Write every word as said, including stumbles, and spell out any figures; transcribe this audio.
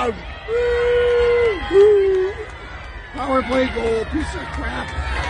loud. Woo! Woo! Power play goal, piece of crap.